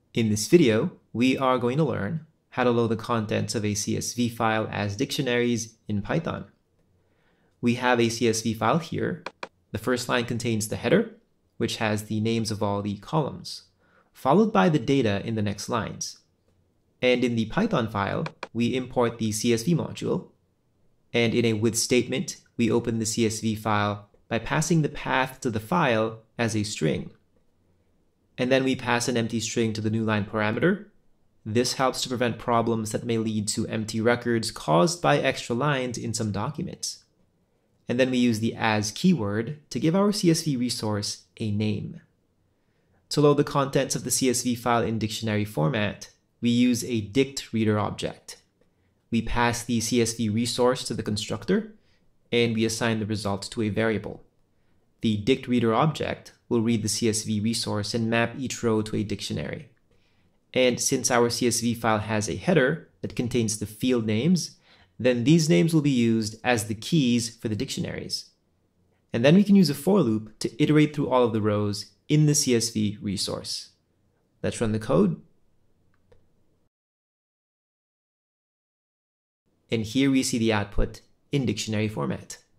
In this video, we are going to learn how to load the contents of a CSV file as dictionaries in Python. We have a CSV file here. The first line contains the header, which has the names of all the columns, followed by the data in the next lines. And in the Python file, we import the CSV module. And in a with statement, we open the CSV file by passing the path to the file as a string. And then we pass an empty string to the newline parameter. This helps to prevent problems that may lead to empty records caused by extra lines in some documents. And then we use the as keyword to give our CSV resource a name. To load the contents of the CSV file in dictionary format, we use a DictReader object. We pass the CSV resource to the constructor, and we assign the result to a variable. The DictReader object will read the CSV resource and map each row to a dictionary. And since our CSV file has a header that contains the field names, then these names will be used as the keys for the dictionaries. And then we can use a for loop to iterate through all of the rows in the CSV resource. Let's run the code. And here we see the output in dictionary format.